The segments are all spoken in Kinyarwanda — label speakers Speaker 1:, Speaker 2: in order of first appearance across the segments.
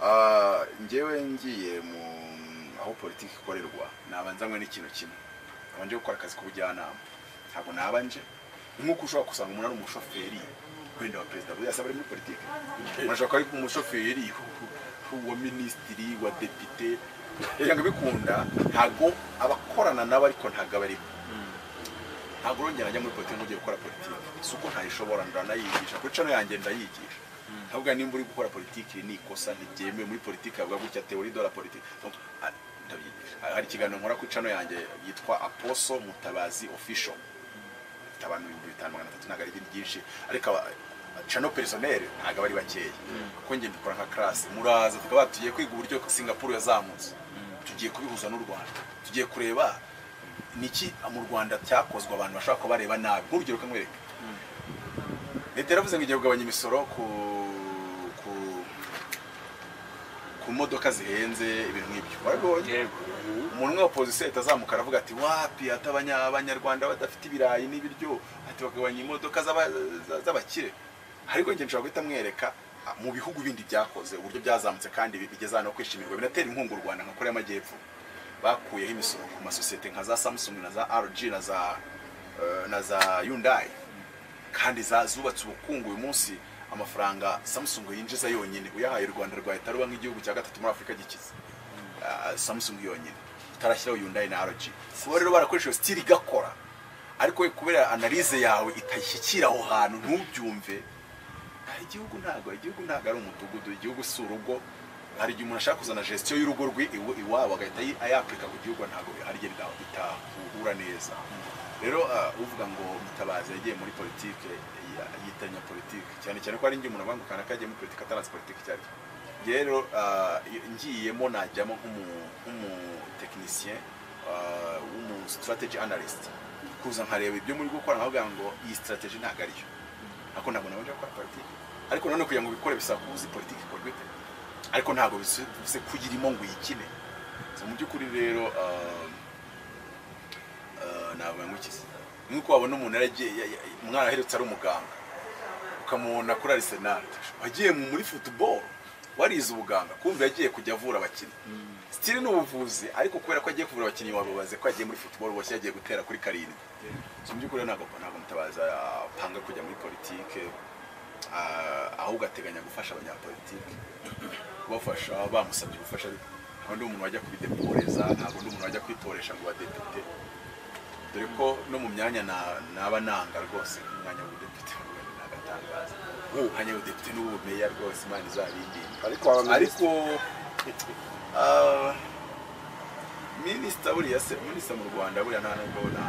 Speaker 1: Njyewe ngiye mu aho politiki ikorerwa nabanzanywe n'ikintu kimwe abanje gukora akazi k'ubujyanama ntabwo nabanje nk'uko ushobora kusanga umuntu ari umushoferi wenda wa perezida buri yasaba ari muri politiki urashaka ari umushoferi wa minisitiri wa depite cyangwa bikunda ntago abakorana nabo ariko ntago bari ntago rongera ajya muri politiki ngiye gukora politiki suko ntayishobora ndanayigisha kuri cano yanjye ndayigisha ntabwo nimba uri gukora politiki ni ikosa ntibyemeye muri politiki avuga gutya teori de la politique hari ikiganiro nkora kuri cano yanjye yitwa Aposo Mutabazi Official abantu 5300 ntago ari byinshi ariko chano personnel ntago bari bakeya kuko ngiye mbikora nka class muraza tukaba tugiye kwiga uburyo Singapore yazamutse tugiye kubihuza n'u Rwanda tugiye kureba niki mu Rwanda cyakozwe abantu bashaka ko bareba nabi nk'urugero kamwereka leta yaravuze ngo igiye kugabanya imisoro ku modoka zihenze ibintu nk'ibyo barabonye umuntu w'opposition itazamuka aravuga ati wapi abanyarwanda badafite ibirayi n'ibiryo ati bagabanya imodoka z'abakire ariko ngiye nshobora guhita mwereka mu bihugu bindi byakoze uburyo byazamutse kandi bigeza no kwishimirwa binatera inkungu u Rwanda nka Korea y'Amajyepfo bakuyeho imisoro ku masosiyete nka za Samsung na za LG na za Hyundai kandi zubatse ubukungu uyu munsi amafaranga Samsung yinjiza yonyine uyahaye u Rwanda rwahita ruba nk'igihugu cya gatatu muri Afrika gikize Samsung yonyine utarashyiraho Hyundai na LG kuba rero barakoresha style igakora ariko kubera analyse yawe itashyikira aho hantu ntubyumve igihugu ntago ari umudugudu igihugu si urugo hari igihe umuntu ashaka kuzana gestion y'urugo rwe iwabo agahita ayapurika ku gihugu ntago hari igihe bitahura neza rero uvuga ngo Mutabazi yagiye muri politike yitanya politike cyane ko ari ngiye umuntu abangukana kagiye muri politike atanazi politike cyari rero ngiyemo najyamo nk'umu technicien umu strategy analyst kuza nkareba ibyo muri gukora nkavuga ngo iyi strategy ntago ariyo ako ntabwo nabanje gukora politike ariko none kugira ngo bikore bisakuzi politike ikorwe ariko ntago bise kugirimo ngo yikine mu byukuri rero navuga ngo iki nuko wabona umuntu umwana aherutse ari umuganga ukamubona kuri Arsenal wagiye muri football warize ubuganga kumva yagiye kujya avura abakinnyi style n'ubuvuzi ariko kubera ko agiye kuvura abakinnyi wababaze ko agiye muri football bose yagiye gutera kuri karindwi mu byukuri ntago Mutabazi apanga kujya muri politike ahubwo ateganya gufasha abanyapolitike kubafasha bamusabye gufasha kandi umuntu wajya kubideporeza ntabwo umuntu wajya kwitoresha ngo badepite dore ko no mu myanya naba nanga rwose umwanya w'ubudepite n'agatangaza umwanya w'ubudepite n'ubumeya rwose imana izabindi ariko minisita buriya se minisita mu Rwanda buriya nta nubwo na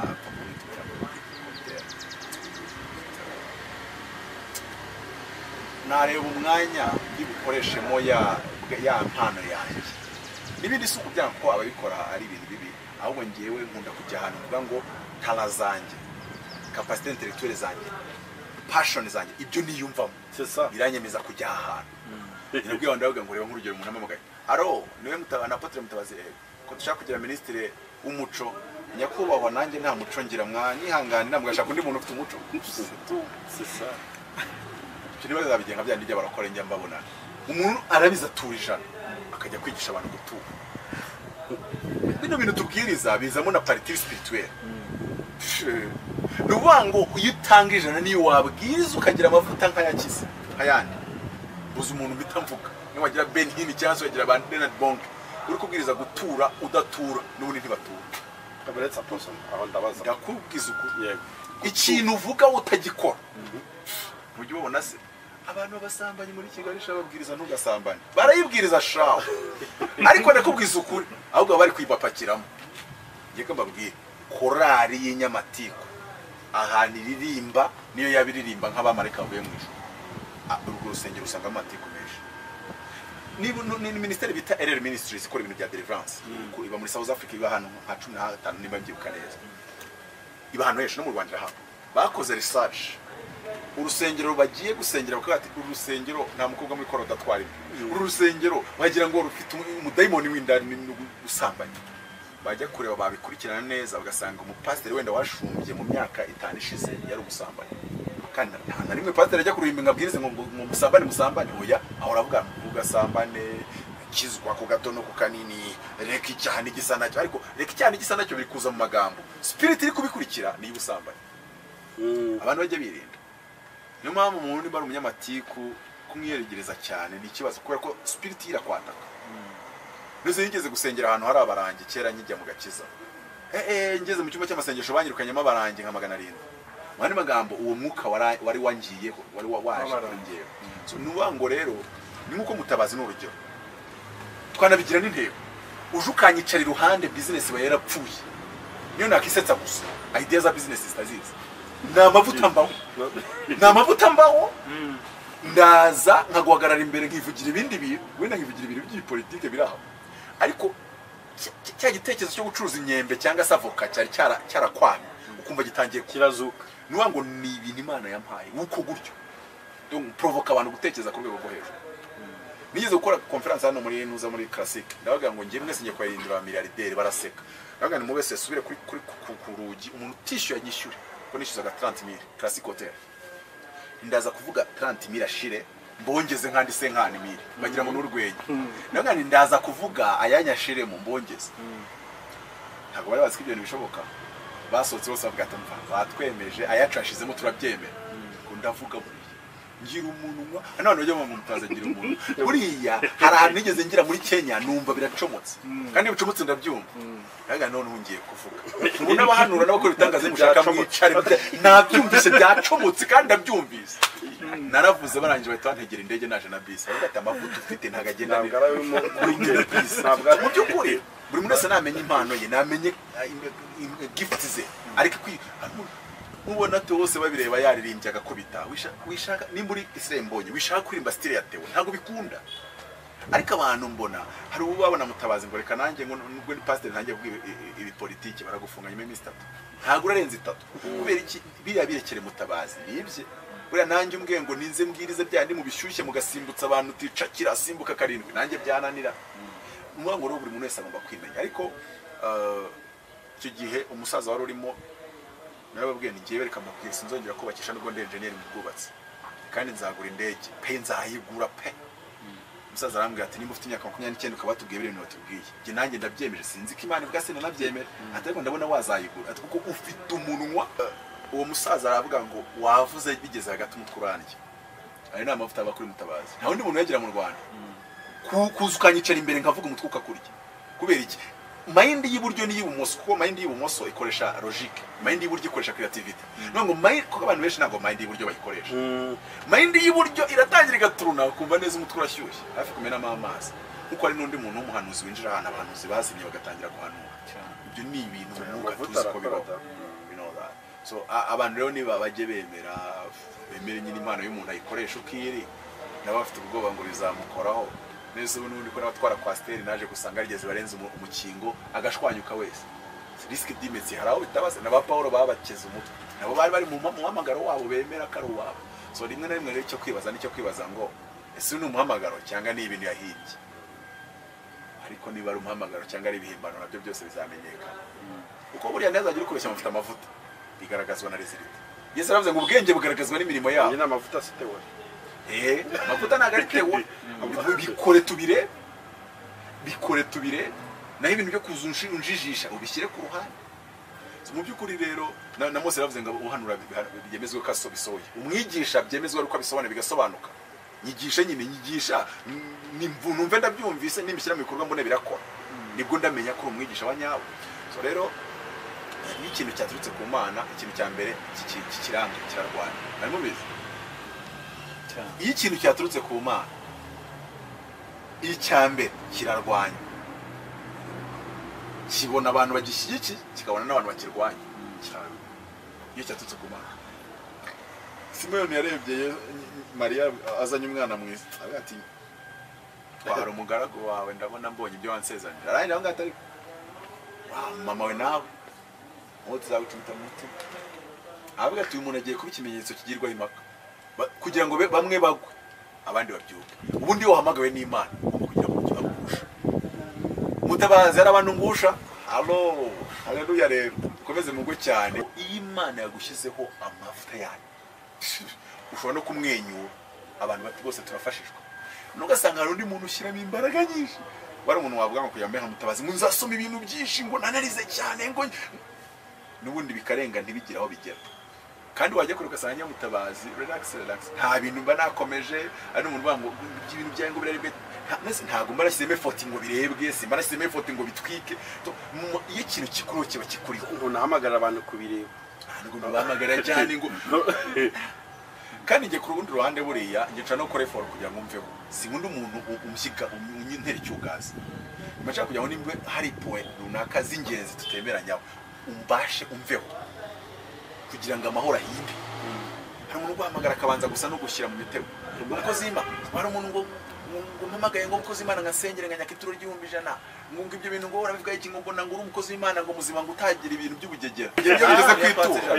Speaker 1: nareba umwanya y'ubukoreshemo ya mpano yanjye n'ibindi si ukugira ngo ababikora ari ibintu bibi ahubwo ngewe nkunda kujya ahantu mvuga ngo tala zanjye capacité intellectuelle zanjye passion zanjye ibyo niyumvamo biranyemeza kujya ahantu nabwiye wanda bavuga ngo reba nk'urugero umuntu amamagaye aro niwe Mutabana Apotre Mutabazi ko dushaka kugira ministre w'umuco nyakubahwa nanjye nta muco ngira mwanyihanganira mugashaka undi muntu ufite umuco c'est ça kiri bazabigenga byandi bya barakora njya mbabona umuntu arabiza turijana akajya kwigisha abantu gutura bino bintu tubwiriza bizamo na partie spirituelle nubango uyitanga ijana niyo wabwiriza ukagira amavuta nkayakiza ayandi buza umuntu bitamvuga ni wagira Ben Hinn cyangwa wagira abantu Bernard Bonk uri kubwiriza gutura udatura n'ubundi ntibatura
Speaker 2: kaberetsa person aho ndabaza
Speaker 1: ndakubwiza yego ikintu uvuga utagikora mujye ubona se abantu babasambanye muri Kigali shababwiriza ntugasambane barayibwiriza shaho ariko nakubwiza ukuri ahubwo bari kwibapakiramo ngiye ko mbabwira korari y'Inyamatiko ahantu iririmba niyo yabiririmba nk'abamarika bavuye mu ijuru urwo rusengero usanga amatiko menshi ni ministeri bita RR Ministries ikora ibintu bya deliverance iba muri South Africa iba hano nka 15 nimba mbyibuka neza iba hano henshi no mu Rwanda hano bakoze research urusengero bagiye gusengera bakaba ati urusengero nta mukobwa muri koroda twari urusengero bagira ngo rufite umudayimoni w'indani usambanye bajya kureba babikurikirana neza bagasanga umupasiteri wenda washumbye mu myaka 5 ishize yari umusambanye kandi nta rimwe pasiteri ajya kurimba ngabwirize ngo musambane oya aho uravuga ugasambane, kizwa ku gato no ku kanini, reka icyaha n'igisa nacyo. Ariko reka icyaha n'igisa nacyo biri kuza mu magambo, spirit iri kubikurikira niyo usambane. Abantu bajya birinda. Niyo mpamvu umuntu niba ari umunyamatiku kumwiyegereza cyane ni ikibazo, kubera ko spirit irakwataka. Neze yigeze gusengera ahantu hari abarangi kera nkijya mu Gakiza. Ngeze mu cyumba cy'amasengesho banyirukanyemo abarangi nka 700. Mwana magambo uwo mwuka wari wangiyeho, wari waje ngewe. So nuwango rero ni nkuko Mutabazi n'urugero. Twanabigira n'intego. Uje ukanyicara iruhande business we yarapfuye. Niyo nakisetsa gusa. Idea za business zitazizi. Namavuta mbaho. Ndaza nkaguhagarara imbere nkivugira ibindi bintu, wenda nkivugira ibintu by'ipolitike biraho. Ariko cya gitekerezo cyo gucuruza imyembe cyangwa se avoka cyarakwamye ukumva gitangiye kirazuka. Nuwango ni ibintu Imana yampaye uko gutyo. Donc provoka abantu gutekereza ku rwego rwo hejuru. Nigeze gukora conference hano muri Nuza muri Classic. Ndabaga ngo ngiye mwese ngiye kwahindura miliyarderi baraseka. Ndabaga ni mubese subire kuri kurugi umuntu tishyuye yishyure. Ko nishyuzaga 30,000 Classic Hotel. Ndaza kuvuga 30,000 ashire mbongeze nkandi se nkani miri bagira ngo n'urwenya. Ndabaga ni ndaza kuvuga ayanyashire mu mbongeze. Ntabwo bari bazi ko ibyo bishoboka. Basohotse bose bavuga ati mva batwemeje ayacashizemo turabyemera. Ko ndavuga ngira umunwa none bajya mu Mutabazi agira umuntu buriya hari ahantu nigeze ngira muri Kenya numva biracomotse kandi bicomotse ndabyumva yaga none ungiye kuvuga ubu n'abahanura n'abakora bitangaze mushaka mwicare nabyumvise byacomotse kandi ndabyumvise naravuze barangije bahita bantegera indege naje na bisi bagata amavuta ufite ntagagenda muri bisi mu by'ukuri buri muntu wese namenye impano ye namenye gift ze ariko ubona te wose babireba yaririmbye agakubita wishaka nimburi Isirembonye wishaka kurimba style yatewe ntago bikunda. Ariko abantu mbona hari ubu babona Mutabazi ngo reka nanjye ngo nubwo ni pastor nanjye bwi ibi politike baragufunga nyuma y'imisi 3 ntago urarenze 3 kubera iki biriya birekere Mutabazi nibye buriya nanjye umbwiye ngo ninze mbwirize byandi mu bishyushye mugasimbutsa abantu uticakira asimbuka 7 nanjye byananira umwango ro buri muntu wese agomba kwimenya. Ariko icyo gihe umusaza wari urimo nababwiye ngiye bereka mubwira sinzongera kubakisha nubwo ndi engineer mu bwubatsi kandi nzagura indege pe nzayigura pe. Umusaza arambwira ati nimba ufite imyaka 29 ukaba tubwiye ibintu batubwiye nge nanjye ndabyemeje sinzi ko Imana ivuga se nabyemera atari ndabona wazayigura ati kuko ufite umunwa. Uwo musaza aravuga ngo wavuze bigeze hagati umutkuranje ari na mavuta aba kuri Mutabazi nta wundi muntu yagira mu Rwanda kuza ukanyicara imbere nkavuga umutwe ukakurya kubera iki. Mind y'iburyo ni y'ibumoso kuko mind y'ibumoso ikoresha logique, mind y'iburyo ikoresha creativity. Nongo mind kuko abantu benshi ntago mind y'iburyo bayikoresha. Mind y'iburyo iratangira igaturuna kumva neza umutwe urashyushye hafi kumena amazi kuko ari n'undi muntu w'umuhanuzi winjira ahantu abantu zibazimye bagatangira guhanura. Ibyo ni ibintu umuga tuzi ko bibaho. You know that. So abantu rero niba bajye bemera nyine impano y'umuntu ayikoresha ukiri n'abafite ubwoba ngo bizamukoraho. Nese ubundi ko nabatwara kwa steri naje gusanga rigeze barenze umukingo agashwanyuka wese. Risk dimensi haraho bitabaze na ba Paulo babakeze umutwe. Nabo bari mu muhamagaro wabo bemera karo wabo. So rimwe na rimwe rero cyo kwibaza ngo ese ni umuhamagaro cyangwa ni ibintu yahimbye. Ariko niba ari umuhamagaro cyangwa ari ibihimbano nabyo byose bizamenyekana. Uko buriya neza agira ukoresha amavuta bigaragazwa na result. Yesu aravuze ngo ubwenge bugaragazwa n'imirimo yabo.
Speaker 2: Ni amavuta sitewe.
Speaker 1: Amavuta nagaritewe bikore tubire naho ibintu byo kuzunjijisha ubishyire ku ruhande. Mu byukuri rero na Mose yavuze ngo uhanura byemezwe ko asobisoye umwigisha byemezwe ko abisobanura bigasobanuka nyigisha nyine nyigisha numve ndabyumvise nimishyira mu bikorwa mbone birakora nibwo ndamenya ko umwigisha wanyawe. So rero ni ikintu cyaturutse ku Mana ikintu cya mbere kikiranga kirarwanya arimo bizi iyo ikintu cyaturutse ku Mana icyambe kirarwanya kibona abantu bagishyigikiye kikabona n'abantu bakirwanya cyane iyo cyaturutse ku Mana. Simoni yarebye Mariya azanye umwana mwiza ati twahara umugaragu wawe ndabona mbonye ibyo wansezanira arangije aho ngatari mama we nawe aho tuzagucumita mu mutima avuga ati uyu muntu agiye kuba ikimenyetso kigirwaho impaka kugira ngo bamwe bagwe abandi babyuke. Ubundi yo hamagawe n'Imana kugira ngo kibagusha Mutabazi arabantu ngusha. Allo haleluya rero ukomeze mugwe cyane. Imana yagushyizeho amavuta yayo ushobora no kumwenyura abantu bati bose turafashishwa nugasanga hari undi muntu ushyiramo imbaraga nyinshi wari umuntu wavuga ngo kuyambe nka Mutabazi ngo nzasoma ibintu byinshi ngo nanarize cyane ngo nubundi bikarenga ntibigira aho bigera kandi wajya kuri ugasanga Mutabazi relax nta bintu mba nakomeje ari umuntu banga ibintu byaye ngo birarebe ntago mba nashyizemo effort ngo birebwe simba nashyizemo effort ngo bitwike iyo ikintu kikuru kiba kikuriho
Speaker 2: unahamagara abantu kubireba
Speaker 1: ntabwo bahamagara cyane ngo kandi ngiye ku rundi ruhande buriya ngica no kore for kugira ngo mveho sinkunda umuntu umshyika unyintera icyugazi mashaka kugira ngo nimbe hari point runaka z'ingenzi tutemeranya umbashe umveho kugira ngo amahoro ahinde hari umuntu guhamagara akabanza gusa no gushyira mu mitego umukozi w'Imana hari umuntu ngo mpamagaye ngo umukozi w'Imana ngasengere nganyaka ituro ry'ibihumbi 100 ngo ibyo bintu ngo urabivuga iki ngo mbona ngo uri umukozi w'Imana ngo muzima ngo utagira ibintu by'ubugegera ngeze kwitura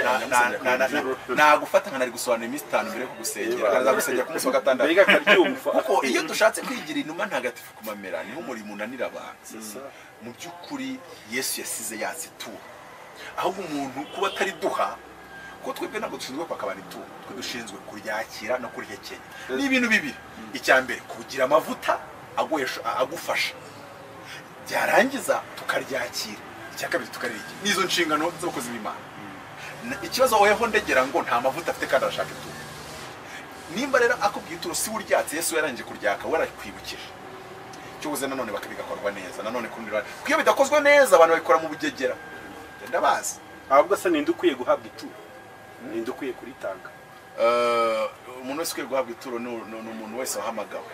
Speaker 1: nagufata nkanari gusobanura iminsi 5 mbere yo kugusengera akaza gusengera ku munsi wa gatandatu
Speaker 2: biga karyumva
Speaker 1: kuko iyo dushatse kwigira inuma ntagatifu kumamera niho umurimo unanira abantu mu by'ukuri Yesu yasize yazitura ahubwo umuntu kuba atari duha ko twebwe ntabwo dushinzwe kwakabana ituro twe dushinzwe kuryakira no kurihekenya ni ibintu bibiri icyambere kugira amavuta agufasha byarangiza tukaryakira icyakabiri tukarirya nizo nshingano z'abakozi b'Imana ikibazo weho ndegera ngo nta mavuta afite kandi arashaka ituro nimba rero akubwiye ituro si uryatse Yesu yarangije kuryaka warakwibukije cyobuze nanone bakabigakorwa neza nanone kundi kuyo bidakozwe neza abantu babikora mu bugegera ndabazi
Speaker 2: ahubwo se ninde ukwiye guhabwa ituro ninde ukwiye kuritanga
Speaker 1: umuntu wese ukwiye guhabwa ituro ni umuntu wese wahamagawe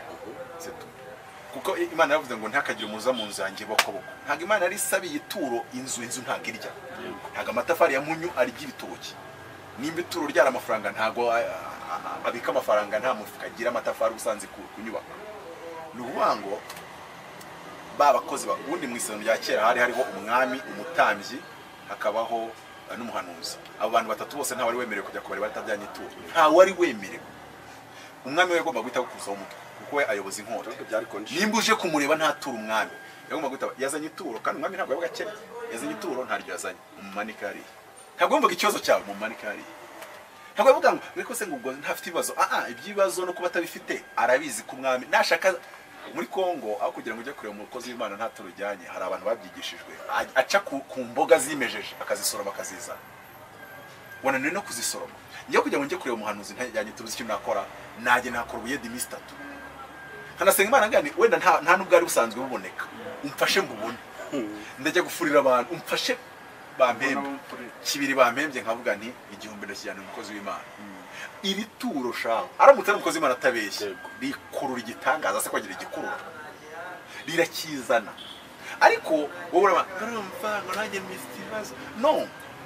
Speaker 1: kuko Imana yavuze ngo ntakagire umuza mu nzu yanjye bokoboko ntago Imana ari sabiye ituro inzu ntago irya ntago amatafari ya munyu arya ibitoki nimba ituro ryara amafaranga ntago abika amafaranga nta mufuka agira amatafari usanze kunyubaka nububango babakozi babundi mu isano rya kera hariho umwami umutambyi hakabaho n'umuhanuzi abo bantu batatu bose nta wari wemerewe kujya kubari batajyanye ituro nta wari wemerewe umwami we yagomba guhita gukuzaho umutwe kuko we ayoboza inkota nimba uje kumureba nta turo umwami yagomba guhita yazanye ituro kandi umwami ntabwo yabaga akene yazanye ituro ntaryo yazanye umumanika hariya ntabwo yumvaga ikibazo cyawe mu manika hariya ntabwo yavuga ngo ariko se ngo ubwo ntafite ibibazo ibyibazo no kuba atabifite arabizi ku mwami nashaka muri Kongo aho kugira ngo ujye kureba umukozi w'Imana nta turo ujyanye hari abantu babyigishijwe aca ku mboga zimejeje akazisoroma akazizana wananiwe no kuzisoroma njye kugira ngo njye kureba umuhanuzi ntajyanye tuzi icyo nakora najye nakora ubuyedi iminsi 3 hanasenga Imana ngani wenda nta nubwo ari busanzwe buboneka umfashe mbubone ndajya gufurira abantu umfashe bampembe kibiri bampembye nkavuga nti igihumbi ndashyana umukozi w'Imana iri turo shaho aramutse umukozi w'Imana atabeshye rikurura igitangaza se kwagira igikurura rirakizana ariko wowe urumva ngo nanjye mfite no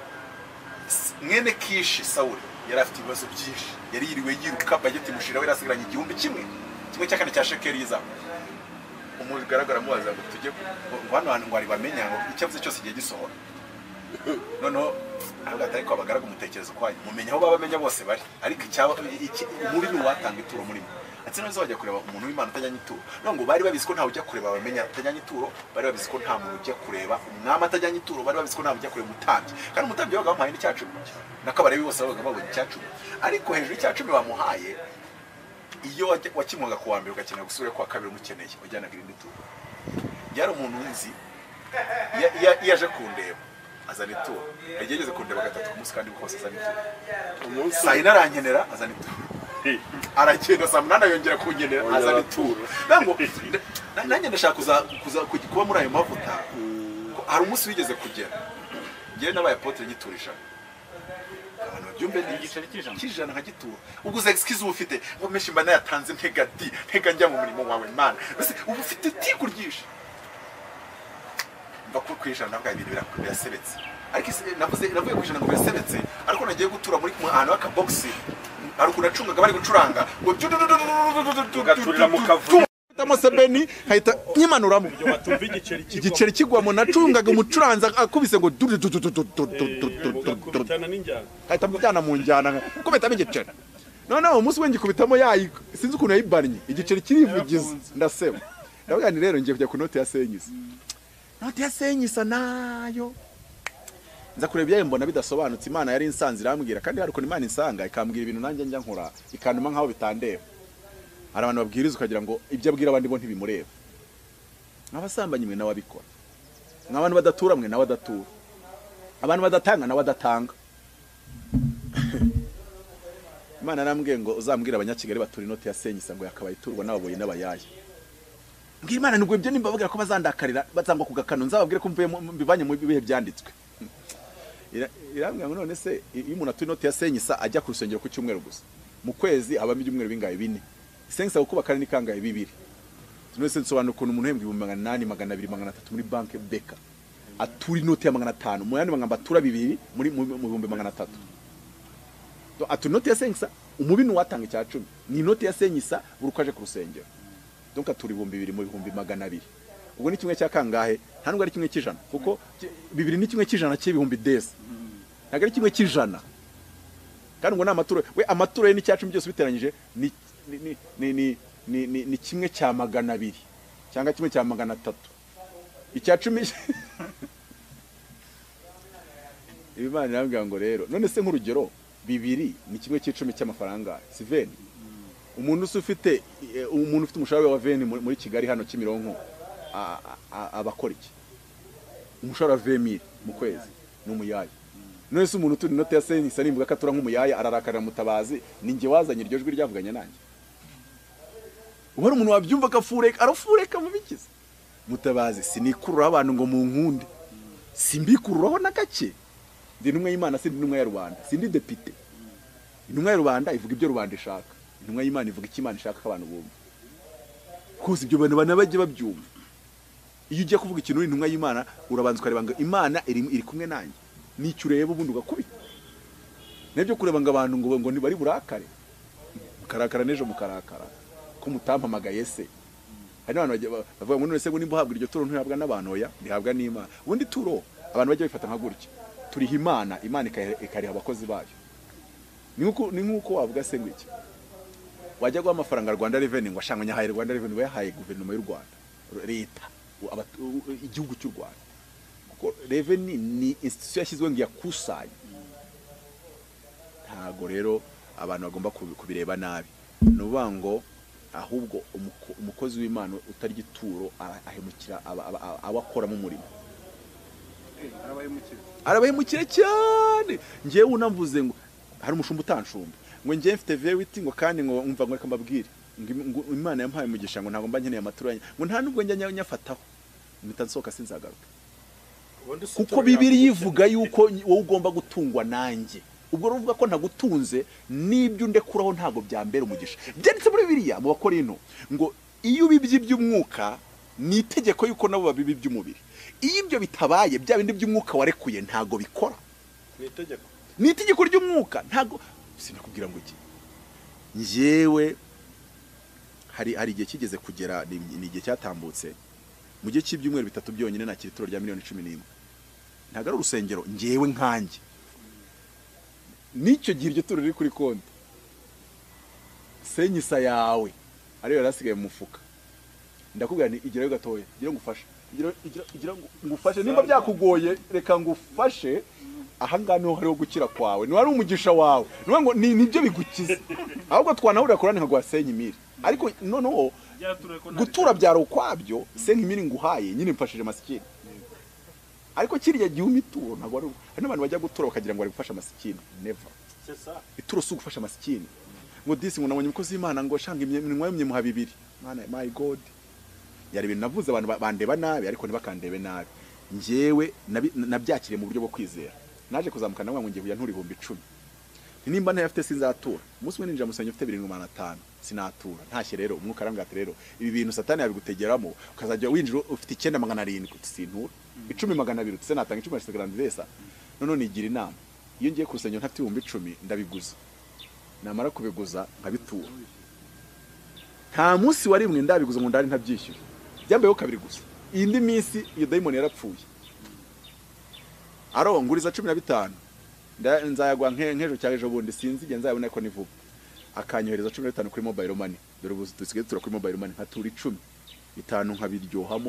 Speaker 1: mwene Kishi Sawuli yari afite ibibazo byinshi yari yiriwe yiruka bageti mushira we rasigaranye igihumbi kimwe cyakane cya shekeri yiza umugaragara mubaza ngo tujye hano ngo ari bamenya ngo icyavuze cyose giye gisohora no agatari ko abagaraga umutekerezo kwanyu mumenya aho babamenya bose bari ariko muri ni watanga ituro muri mwe ati none zajya kureba umuntu w'Imana utajyanye ituro ngo bari babizi ko ntawe ujya kureba bamenya utajyanye ituro bari babizi ko nta muntu ujya kureba umwami atajyanye ituro bari babizi ko nta ujya kureba umutambyi kandi umutambyi wabaga bamuhaye n'icyacu nakabarebi bose babaga babonye icyacu ariko hejuru y'icyacu bamuhaye iyo wakimwaga ku wa mbere ugakenera gusubira ku wa kabiri umukeneye ujyanaga irindi turo yari umuntu nzi yaje kundeba azana ituro yageze kundeba gatatu ku munsi kandi bukose azana ituro saa yine arankenera azana ituro aragenda saa 8 yongera kungenera azana ituro nanjye ndashaka kuba muri ayo mavuta hari umunsi wigeze kugera ngiye n'abaye apotre nyiturisha abantu babyumve n'igiceri cy'ijana nka gituro ubwo za excuse ufite ngo meshi mba nayatanze ntega njya mu murimo wawe Mana bese ubu ufite tikuryisha kwijana nabwo ibintu birasebetse ariko navuye kwijana ngo birasebetse ariko nagiye gutura muri ahantu aka box ari kunacungaga bari gucuranga ngo
Speaker 2: gaturira mu kavu
Speaker 1: Museveni hahita nyimanuramo igiceri kigwamo nacungaga umucuranza akubise ngo hahita mujyana mu njyana kubetamo igiceri noneho umunsi we ngikubitamo sinzi ukuntu yayibannye igiceri kirivugiza ndaseba ndavuga ni rero ngiye kujya ku note ya senyisa note ya senyisa nayo nza kureba ibyayo mbona bidasobanutse Imana yari insanze irambwira kandi hari ukuntu Imana insanga ikambwira ibintu nanjye njya nkora ikantuma nkaho bitandeba hari abantu babwiriza ukagira ngo ibyo abwira abandi bo ntibimureba. Nk'abasambanyi mwe nawe abikora, nk'abantu badatura mwe nawe adatura, abantu badatanga nawe adatanga. Imana arambwiye ngo uzambwira abanyakigali batura inoti ya senyisa ngo yakabaye iturwa n'ababoyi n'abayaya. Mbwira Imana nubwo ibyo nimba bavuga ko bazandakarira bazangwa ku gakano, nzababwire ko mvuye mbivanye mu bihe byanditswe. Irambwiye ngo none se iyo umuntu atura inoti ya senyisa ajya ku rusengero ku cyumweru gusa, mu kwezi habamo ibyumweru bingaye 4. Senyisa gukubaka ni kangaye 2. None se nsobanura ukuntu umuntu hembwa 800, 200, 300 muri banke Beka atura inoti ya 500, mu yandi magamba atura 2 muri 300. Atura inoti ya senyisa umubino watanga icya 10 ni inoti ya senyisa burukaje ku rusengero. Donc atura 200 mu 200. Ubwo ni kimwe cya kangahe, nta nubwo ari kimwe cy'ijana, kuko 2 ni kimwe cy'ijana cy'ibihumbi desi, ntabwo ari kimwe cy'ijana. Kandi ngo n'amaturo we amaturo ye ni cya 10 byose biteranyije ni kimwe cya 200 cyangwa kimwe cya 300. Icya 10 Imana irambwira ngo rero none se nk'urugero 2 ni kimwe cy'icumi cy'amafaranga si 20. Umuntu ufite umushahara wa 20 muri Kigali hano Kimironko abakora iki? Umushahara wa 20,000 mu kwezi n'umuyaya. None se umuntu turi note ya senyisa nimbuga katura nk'umuyaya ararakarira Mutabazi, ninjye wazanye iryo jwi ryavuganye nanjye. Ubwo umuntu wabyumva kafureka arafureka mu bikiza. Mutabazi sinikurura abantu ngo mu nkunde, simbikururaho na gake. Ndi numwe y'Imana, sindi numwe ya rubanda, sindi depite. Intumwa ya rubanda ivuga ibyo rubanda ishaka, intumwa y'Imana ivuga icyo Imana ishaka abantu bumva. Kuko ibyo bantu bajye babyumva. Iyo ugiye kuvuga ikintu intumwa y'Imana urabanza ukareba ngo Imana iri kumwe nanjye, nicyo ureba ubundi ugakubita. Nebyo kureba ngo abantu ngo ntibari burakare, mukarakara nejo mukarakara ko mutampamagaye se. Hari abantu bavuga ngo none se ngo nimba uhabwa iryo turo ntihabwa n'abantu, oya ndihabwa n'Imana. Ubundi turo abantu bajye bifata nka gutya, turiha Imana, Imana ikariha abakozi bayo. Ni nkuko wavuga se ngo iki, wajya guha amafaranga Rwanda Revenue ngo ashanganya haye Rwanda Revenue yahaye guverinoma y'u Rwanda, leta igihugu cy'u Rwanda, kuko Revenue ni institution yashyizwe ngo yakusanye. Ntago rero abantu bagomba kubireba nabi, nuvuga ngo ahubwo umukozi w'Imana utari gituro ahemukira abakora mu murimo. Arabahemukira cyane. Ngewe unamvuze ngo hari umushumba utanshumba ngo ngiye mfite verity ngo kandi ngo umva ngo reka mbabwire ngo Imana yampaye umugisha ngo ntago mba nkeneye amaturanye ngo nta nubwo njya nyafataho mpita nsohoka sinzagaruka. Kuko Bibiliya yivuga yuko wowe ugomba gutungwa nanjye. Ubwo ruvuga ko ntagutunze n'ibyo ndekuraho ntago byambera umugisha. Byanditse muri Bibiliya mu Bakorinto ngo iyo ubibye iby'umwuka ni itegeko yuko nabo babibi by'umubiri. Iyo ibyo bitabaye bya bindi by'umwuka warekuye ntago bikora. Ni itegeko ry'umwuka ntago sinakubwira ngo iki. Njewe hari igihe kigeze kugera ni igihe cyatambutse mu gihe cy'ibyumweru 3 byonyine nakira ituro rya miliyoni 11. Ntago ari urusengero njewe nkanjye. Nicyo gihe iryo turo riri kuri konti. Senyisa yawe ariyo yarasigaye mu mufuka. Ndakubwira ni igirayo gatoya, igira ngufashe. Igira ngufashe nimba byakugoye reka ngufashe. Aha ngano hariho gukira kwawe, ni wari umugisha wawe. Nuwa ngo nibyo bigukiza. Ahubwo twanahurira korani nkagwa senyimiri. Ariko noneho gutura byaro kwabyo senyimiri nguhaye nyine mfashije masikini. Ariko kiriya gihe umituro ntabwo ari n'abantu bajya gutura bakagira ngo bari gufasha masikini. Never. Ituro si gufasha masikini. Ngo disi ngo nabonye umukozi w'Imana ngo shanga iminwa yumye mu habibiri. Mana my God. Yari ibintu navuze abantu bandeba nabi ariko ntibakandebe nabi. Njewe nabyakiriye mu buryo bwo kwizera. Naje kuzamuka namwe ngo ngiye nturi 10,000. Nimba ntafite sinzatura. Umunsi we ninjira musenye ufite 7,500 sinatura. Ntashye rero umwuka arambwira rero ibi bintu Satani yabigutegeramo ukazajya winjira ufite 9,700 sintura. 10,200 tse natanga 10,000 none nigira inama. Iyo ngiye kusenye ntafite 10,000 ndabiguza. Namara kubiguza nkabitura. Nta munsi wari mwe ndabiguza ngo ndari ntabyishyura. Byambayeho kabiri gusa. Indi minsi iyo daimon yarapfuye. Aro nguriza 15 nzayagwa nkejo cyangwa ejo bundi sinzi igihe nzayabona ko ni vuba. Akanyohereza 15 kuri mobile money. Dore ubu dusigaye tura kuri mobile money nkatura 10 bitanu nkabiryohamo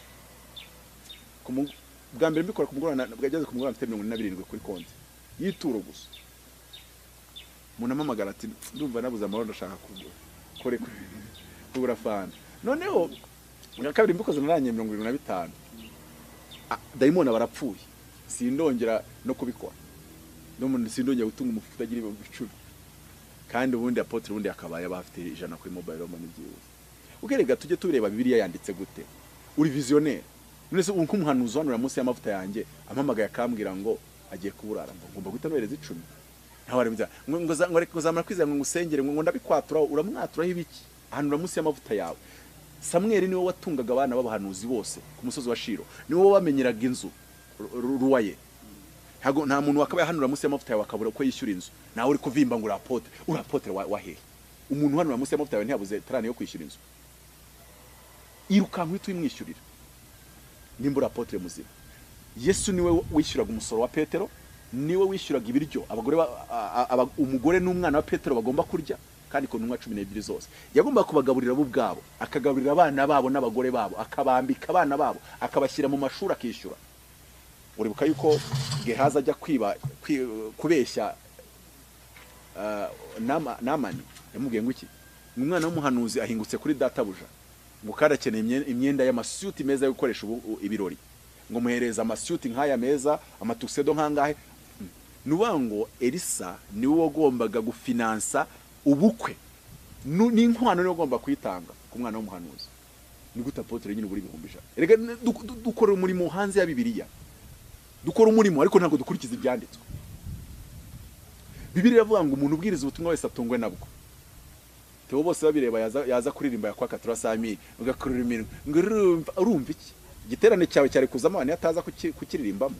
Speaker 1: bwa mbere mbikora ku mugorana bwageze ku mugorana mfite 47 kuri konti y'ituro gusa. Umuntu amamagara ati ndumva nabuze amahoro ndashaka kugura. kugura fanta noneho nga kabiri mbikoze naranye 75 dayimoni barapfuye sindongera no kubikora no sindongera gutunga umufuka utagira 10 kandi ubundi apotre ubundi akabaye abafite ijana kuri mobile money byiwe ugerega tujye tureba bibiliya yanditse gute uri visionnaire none se unko umuhanuzi hano munsi y'amavuta yanjye ampamagaye akambwira ngo agiye kuburara ngo ngomba guhita nohereza 10 ntawe ari mbyara ngo zamara kwizera ngo ngusengere ngo ndabikwatura uramwaturaho ibiki ahanura munsi y'amavuta yawe Samuel niwe watungaga abana b'abahanuzi bose ku musozi wa Shiro niwe wamenyeraga inzu ruwaye nta muntu wakabaye hanura munsi y'amavuta yawe akabura ko yishyura inzu nawe uri kuvimba ngo urapotre wahe umuntu hanura munsi y'amavuta yawe ntiyabuze tarani yo kwishyura inzu irukanka uhita uyimwishyurira nimba urapotre muzima Yesu niwe wishyuraga umusoro wa Petero niwe wishyuraga ibiryo abagore umugore n'umwana wa Petero bagomba kurya kandi ko numwa 12 zose yagomba kubagaburira bo ubwabo akagaburira abana babo n'abagore babo akabambika abana babo akabashyira mu mashuri akishyura uribuka yuko Gehazi ajya kubeshya Namani yamubwiye ngo iki umwana w'umuhanuzi ahingutse kuri databuja ngo karakeneye imyenda y'amasuti meza yo gukoresha ibirori ngo muhereza amasuti nk'aya meza amatuxedo nkangahe nubango Elisa niwe wagombaga gufinansa ubukwe n'inkwano niwe wagomba kwitanga ku mwana w'umuhanuzi ni gute apotre nyine buri 1000 erega dukora umurimo hanze ya Bibiliya dukora umurimo ariko ntabwo dukurikiza ibyanditswe Bibiliya iravuga ngo umuntu ubwiriza ubutumwa wese atungwe nabwo Theo bose babireba yaza kuririmba yakwa 400,000 ugakurura iminwe ngo urumva iki igiterane cyawe cyari kuzamo abantu yataza kukiririmbamo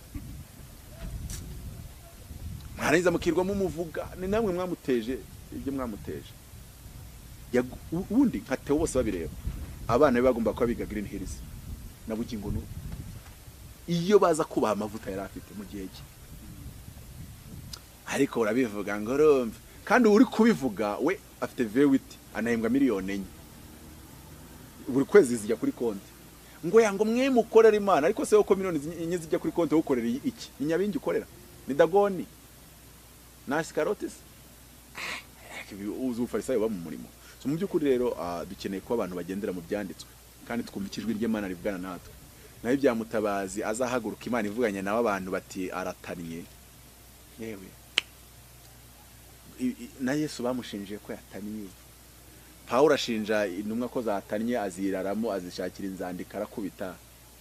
Speaker 1: mwarangiza mukirwamo umuvuga ni namwe mwamuteje ibyo mwamuteje ubundi nka Theo bose babireba abana bagomba kuba biga Green Hills na bugingo no iyo baza kubaha amavuta yari afite mu gihe cye ariko urabivuga ngo urumva kandi uri kubivuga we afite vewiti anahembwa miliyoni 4 buri kwezi zijya kuri konti ngo yango mwe mukorera Imana ariko se uko miliyoni 4 zijya kuri konti ukorera iki ni Nyabingi ukorera ni Dagoni nasi karotis uzu farisayo ba mu murimo so mu byukuri rero dukeneye ko abantu bagendera mu byanditswe kandi twumvikijwe ry'Imana rivugana natwe nayo byamutabazi azahaguruka Imana ivuganye nawe abantu bati arataniye yewe na Yesu bamushinjiye ko yataniye Paulo ashinja intumwa ko zatanye aziraramo azishakira inzandika arakubita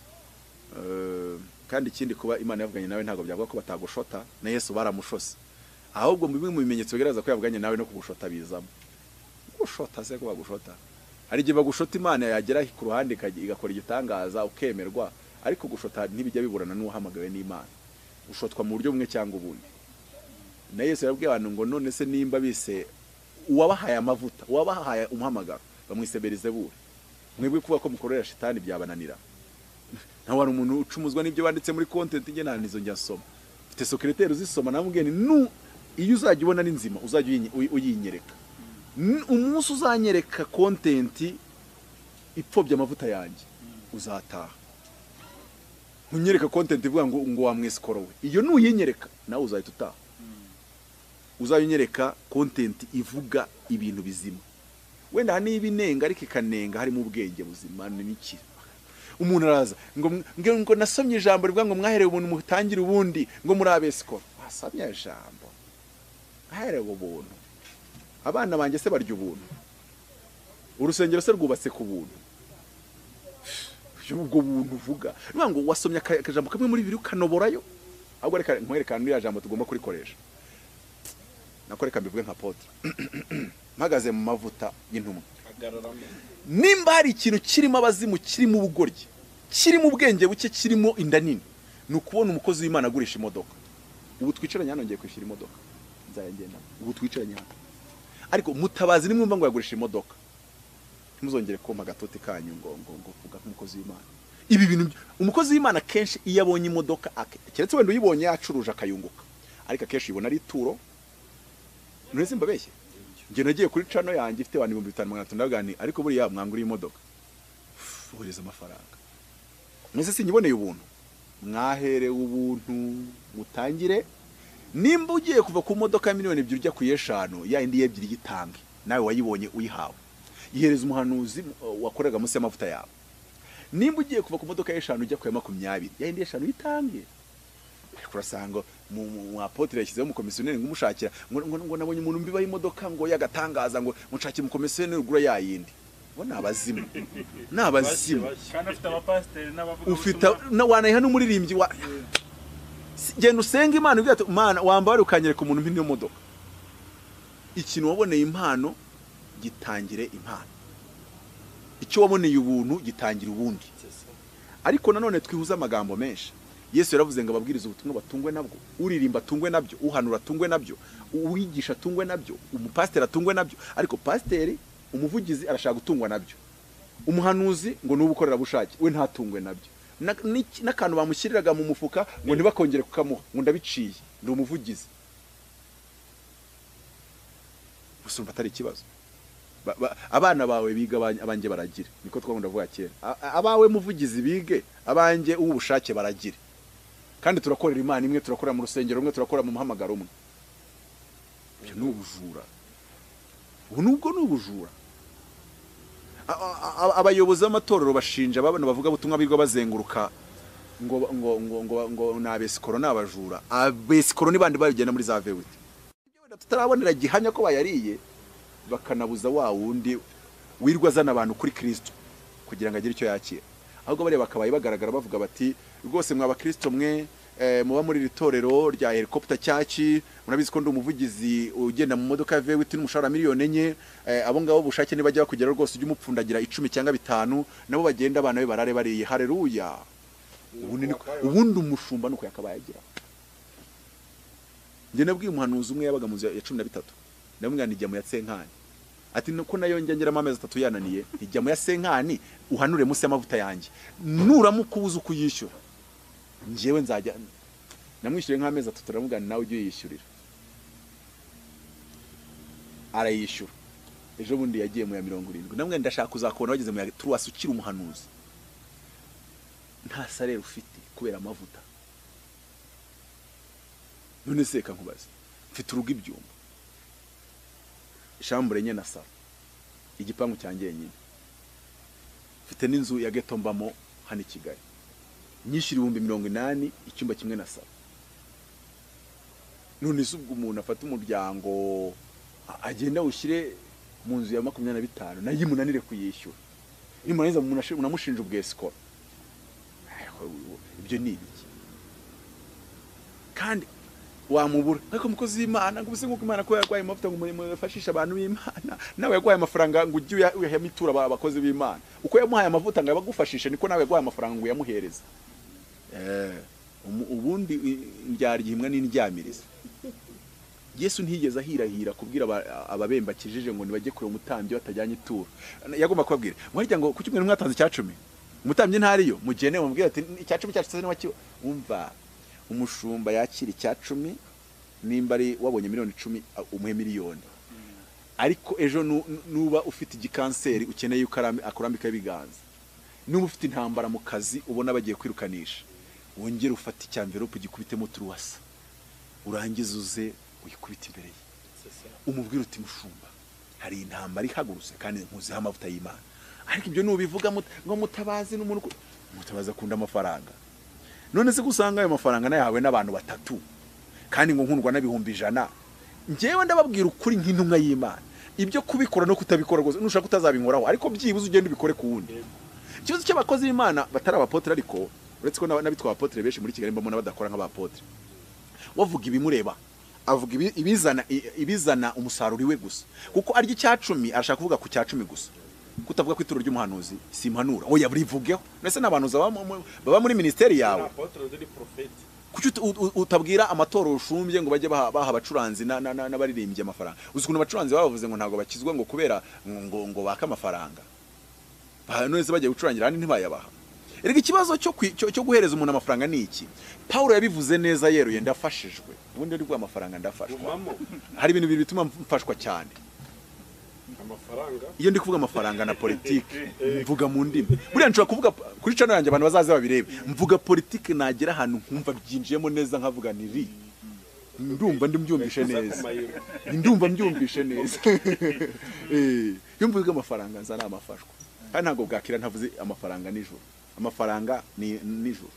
Speaker 1: kandi ikindi kuba Imana yavuganye nawe ntago byavuga ko batagushota na Yesu baramushose ahubwo mu bimenyetso bigaragaza ko yavuganye nawe no kugushota bizamo gushota se ko bagushota hari igihe bagushota Imana yagera ku ruhande igakora igitangaza ukemerwa ariko gushota ntibijya biburana n'uhamagawe n'Imana ushotwa mu buryo bumwe cyangwa ubundi na Yesu yabwiye abantu ngo none se nimba bise uwabahaye amavuta uwabahaye umuhamagaro bamwiseberize bure mwebwe kuba ko mukorera shitani byabananira nta wari umuntu ucumuzwa n'ibyo banditse muri content nge nanizo njya soma mfite secrétaire uzisoma namubwiye ni iyo uzajya ubona ni nzima uzajya uyinyereka umunsi uzanyereka content ipfobya amavuta yanjye uzataha unyereka content ivuga ngo wamwesikorowe iyo nuyinyereka nawe uzahita utaha uzayinyereka content ivuga ibintu bizima wenda hani ibinenga ariko ikanenga harimo ubwenge buzima n'iki umuntu araza ngo nasomye ijambo rivuga ngo mwaherewe ubuntu mutangira ubundi ngo muri abesikoro wasomye ijambo aherewe ubuntu abana banjye se barya ubuntu urusengero se rwubatse ku buntu ubwo buntu uvuga ngo wasomye akajambo kamwe muri bibiri ukanoborayo ahubwo reka nkwerekana n'iriya jambo tugomba kurikoresha nakoreka mbivuge nka potre mpagaze mu mavuta y'intumwa nimba hari ikintu kirimo abazimu kirimo ubugoryi kirimo ubwenge buke kirimo inda nini nukubona umukozi w'Imana agurisha imodoka ubu twicaranye hano ngiye kwishira imodoka nzayagenda ubu twicaranye hano ariko mutabazi nimwumva ngo yagurisha imodoka ntimuzongere koma gatoti kanyu ngo vuga nk'umukozi w'Imana ibi bintu umukozi w'Imana kenshi iyo abonye imodoka keretse wenda uyibonye yacuruje akayunguka ariko kenshi ibona ari turo nureze mbabeshye nge nagiye kuri channel yanjye ifite 2500 ndagani ariko buriya mwangura imodoka uhereza amafaranga mwese sinyiboneye ubuntu mwahere ubuntu mutangire nimba ugiye kuva ku modoka miliyoni 2 ujya ku 5 ya indi 2 gitange nawe wayibonye uyihawe ihereza umuhanuzi wakoraga munsi y'amavuta yawe. Nimba ugiye kuva ku modoka y'eshanu ujya ku ya 20 yayindi eshanu yitange. Kurasanga mu apotre yashyizeho mu komisiyoneri ngumushakira ngo nabonye umuntu mbiba y'imodoka ngo yagatangaza ngo mushakire mu komisiyoneri ugura yayindi. Bo nabazimu. Nabazimu.
Speaker 3: Kandi afite abapasiteri n'abavuga
Speaker 1: ufite wanayiha n'umuririmbyi wa genda usenga Imana ugira ati Mana wambare ukanyereka umuntu mpini yo modoka. Ikintu waboneye impano gitangire impano. Icyo waboneye ubuntu gitangira ubundi. Ariko nanone twihuza amagambo menshi. Yesu yaravuze ngo ababwiriza ubutumwa batungwe nabwo, uririmba tungwe nabyo, uhanura tungwe nabyo, uwigisha tungwe nabyo, umupasiteri atungwe nabyo. Ariko pasiteri umuvugizi arashaka gutungwa nabyo. Umuhanuzi ngo nubukorera bushake we ntatungwe nabyo. N'akantu bamushyiriraga mu mufuka ngo ntibakongere kukamuha ngo ndabiciye ndi umuvugizi. Usumva atari ikibazo. Abana bawe biga abanjye baragira niko twakunda vuga kera. Abawe muvugizi bige abanjye ubushake baragira. Kandi turakorera Imana imwe, turakorera mu rusengero rumwe, turakorera mu muhamagaro umwe. Ibyo ni ubujura. Ubu nubwo ni ubujura. Abayobozi b'amatorero bashinja babana bavuga butumwa birwa bazenguruka ngo nabesikoro nabajura. Abesikoro ni bandi bayigenda muri za vewiti. Ibyo wenda tutarabonera gihamya ko bayariye bakanabuza wa wundi wirwa zana abantu kuri Kristo kugira ngo agire icyo yakira. Ahubwo bare bakabaye bagaragara bavuga bati rwose mwaba Kristo mwe muba muri ritorero rya helicopter cyaci munabizi ko ndi umuvugizi ugenda mu modoka ya V8 n'umushahara miliyoni 4 abo ngabo bushake ni bajya kugera rwose ujye umupfundagira 10 cyangwa 5 nabo bagenda abana be barare bariye haleluya. Ubundi umushumba nuko yakabaye agira. Nje nabwiye umuhanuzi umwe yabaga mu ya 13 ndamwanga ijya mu ya Senkani ati nuko nayo njyangera amezi 3 yananiye ijya mu ya Senkani uhanure munsi y'amavuta yanjye nuramukubuza ukuyishyura njewe nzajya namwishyure nk'amezi 3 turamugana nawe ujye yishyurira. Arayishyura ejo bundi yagiye mu ya 70 namwe ndashaka kuzakubona wageze mu ya Truas ukiri umuhanuzi nta salere ufite kubera amavuta. None seka nkubaze mfite urugo ibyumba ishambure nye na saro igipangu cyanjye nyine mfite n'inzu ya ghetto mbamo hano i Kigali nyishira 80 icyumba kimwe na saro. None subwo umuntu afata umuryango agenda ushyire mu nzu ya 25 nayimunanire kuyishyura nimunaniza unamushinja ubwesikoro. Ibyo ni iki kandi wamubura ariko mukozi w'Imana ngo ubusenguko Imana ko yarwaye amavuta ngo mufashisha abantu b'Imana nawe yarwaye amafaranga ngo ujye uyahamitura abakozi b'Imana uko yamuhaye amavuta ngo abagufashishe niko nawe yarwaye amafaranga ngo yamuhereze. Ubundi ndyarihimwa n'indyamiriza. Yesu ntiyigeze ahirahira kubwira ababemba kijije ngo nibajye kure umutambyi batajyanye ituro. Yagomba kubabwira mwarya ngo kuki mwe mwatanze cya 10 umutambyi ntariyo mugene mubwira ati icya 10 cyacu se n'wakiwe. Umva umushumba yakira icya 10 nimba ari wabonye miliyoni 10 umuhe miliyoni. Ariko ejo nuba ufite igikanseri ukeneye akurambika ibiganza nuba ufite intambara mu kazi ubona bagiye kwirukanisha wongera ufata icyamverope gikubitemo Truas urangiza uze uyikubita imbere ye umubwira uti mushumba hari intambara ihagurutse kandi nkuzi amavuta y'Imana. Ariko ibyo nubivuga ngo mutabazi n'umuntu mutabaza kunda amafaranga. None se gusanga ayo mafaranga nayahawe n'abantu batatu kandi ngo nkundwa n'ibihumbi 100 njewe ndababwira ukuri nk'intumwa y'Imana ibyo kubikora no kutabikora rwose nushaka utazabinkoraho ariko byibuze ugende ubikore ku wundi. Ikibazo cy'abakozi b'Imana batari abapotre ariko uretse ko nabitwa abapotre benshi muri Kigali mbona badakora nk'abapotre wavuga ibimureba avuga ibizana umusaruro we gusa kuko arya icya 10 arashaka kuvuga ku cya 10 gusa kutavuga ko ituro ry'umuhanuzi simpanura oya burivugeho. Nese nabantu baba muri ministeri yawe kuki utabwira amatoro ushumbye ngo bajye baha abacuranzi n'abaririmbye amafaranga. Uzi kuntu abacuranzi bavuze ngo ntago bakizwa ngo kubera ngo baka amafaranga none se bagiye gucurangira handi ntibayabaha. Erega ikibazo cyo guhereza umuntu amafaranga ni iki? Paulo yabivuze neza yeruye ndafashijwe ubundi ari bwa amafaranga ndafashwa. Hari ibintu bibiri bituma mfashwa cyane amafaranga. Iyo ndi kuvuga amafaranga na politike mvuga mu ndimi buriya nshobora kuvuga kuri channel yanjye abantu bazaze babirebe mvuga politike nagera ahantu nkumva byinjiyemo neza nkavuga niri ndumva ndimbyumvishe neza ndumva mbyumvishe neza iyo mvuga amafaranga nza namafashwa kandi ntago bwakira ntavuze amafaranga nijoro amafaranga ni nijoro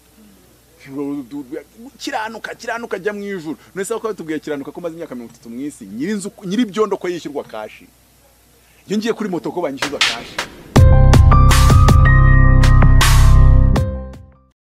Speaker 1: kiranuka jya mu ijuru nese ko tubwiye kiranuka ko maze imyaka 30 mwisi nyiri byondo ko yishyurwa kashi iyo ngiye kuri moto ko banyishyurwa kashi